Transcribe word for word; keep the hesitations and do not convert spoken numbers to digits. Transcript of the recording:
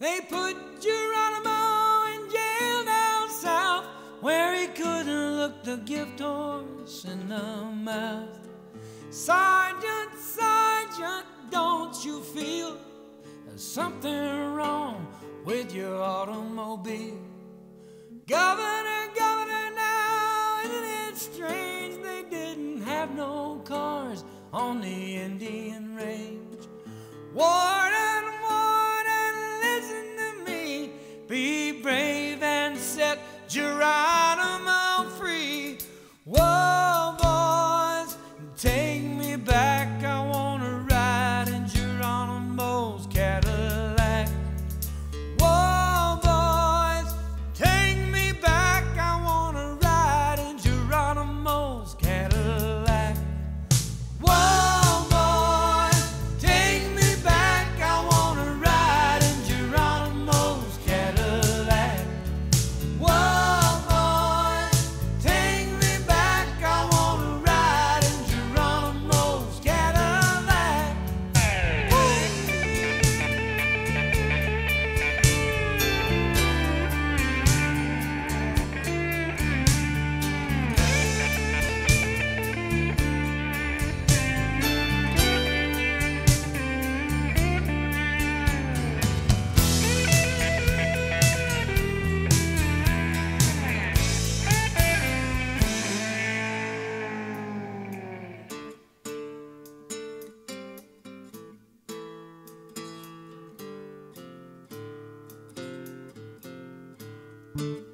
They put Geronimo in jail down south, where he couldn't look the gift horse in the mouth. Sergeant, Sergeant, don't you feel there's something wrong with your automobile? Governor, Governor, now isn't it strange they didn't have no cars on the Indian Range? Warden, Warden, listen to me, be brave and set Geronimo free. Whoa, boys, take me back, I wanna ride in Geronimo's Cadillac. Whoa, boys, take me back, I wanna ride in Geronimo's Cadillac. Whoa, boys, take me back, I wanna ride in Geronimo's Cadillac. Whoa, boys, take me back, I wanna ride in Geronimo's Cadillac. Thank